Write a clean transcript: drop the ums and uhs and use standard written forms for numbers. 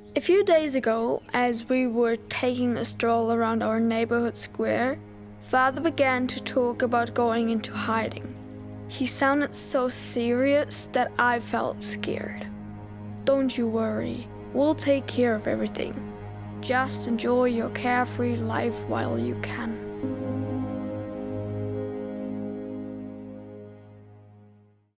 A few days ago, as we were taking a stroll around our neighborhood square, Father began to talk about going into hiding. He sounded so serious that I felt scared. "Don't you worry, we'll take care of everything. Just enjoy your carefree life while you can."